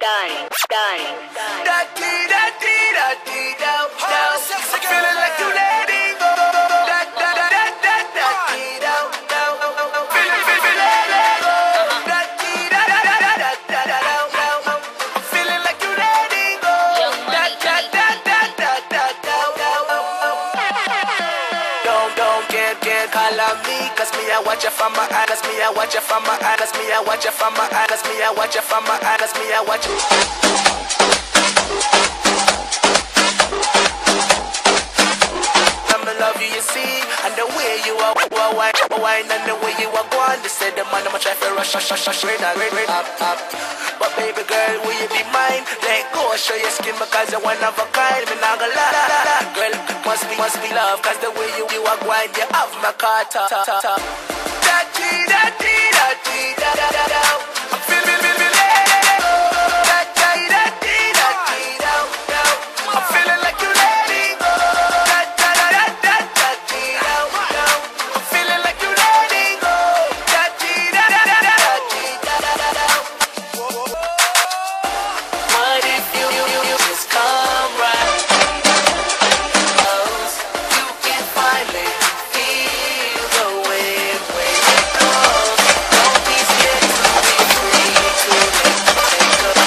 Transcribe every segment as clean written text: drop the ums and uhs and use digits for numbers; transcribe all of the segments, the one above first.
Feeling like you letting go. Feeling like you letting go. Don't get call on me, cause me I watch you from my eye, cause me I watch you from my eye, cause me I watch you from my eye, cause me I watch you from my eye, cause me I watch you. Love you, you see, and the way you are wine, and the way you are going. They say the man I'ma try to rush, straight up. But baby girl, will you be mine? Let go, show your skin because you're one of a kind. Me not gonna lie, girl, must be love, cause the way you are going, you have my car top. I'm feeling I'm feeling like you letting go. I'm feeling like you letting go. What if you just come right close? You can finally feel the wind when it goes. Don't be scared to be free, to take a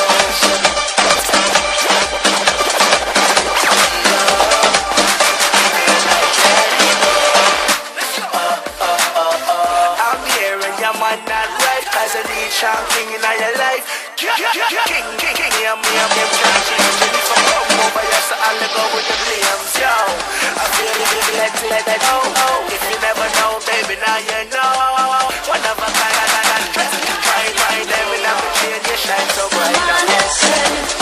king in your life, king, I'm from over here, so I'll go with the flames, yo. I feel it, let that know. If you never know, baby, now you know. One of a kind, right, every now and then you shine so bright.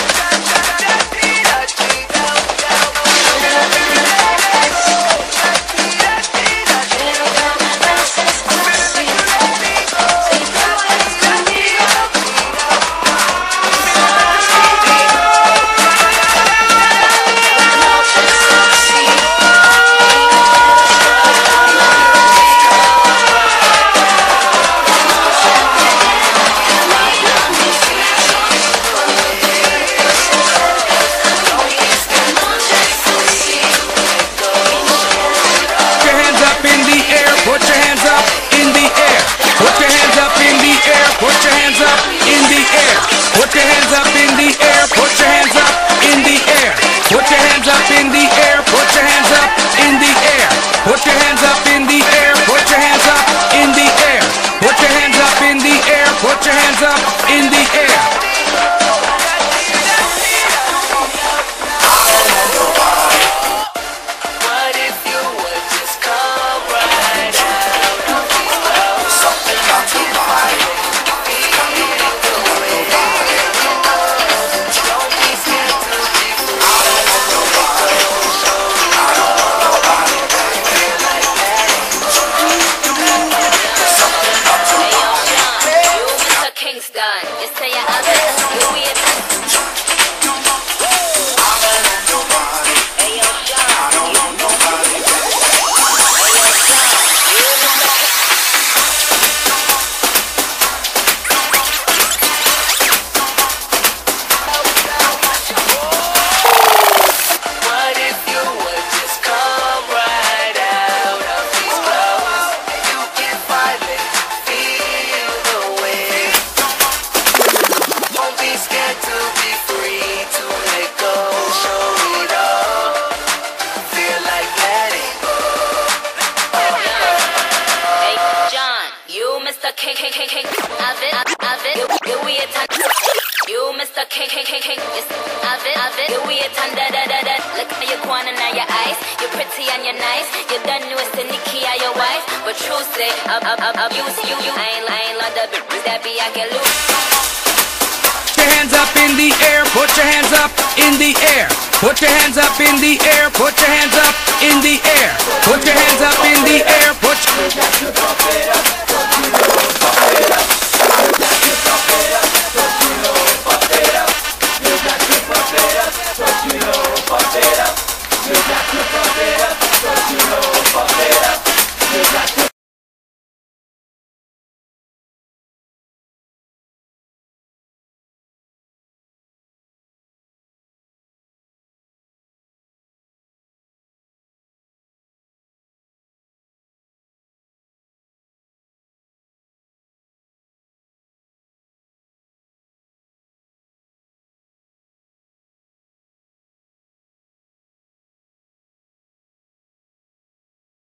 You Mr. King, yes, I've it, you weird and da. Look at your corner now your eyes, you're pretty and you're nice. You done know it's the Nikki or your wife, but true say, abuse you. I ain't like the bitch that be I can lose. Put your hands up in the air, put your hands up in the air. Put your hands up in the air, put your hands up in the air. Put your hands up in the air, put your hands up.